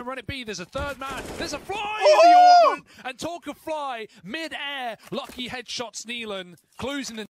run it be. There's a third man. There's a fly in the orbit. And talk of fly, mid-air. Lucky headshots Neelan. Clues in the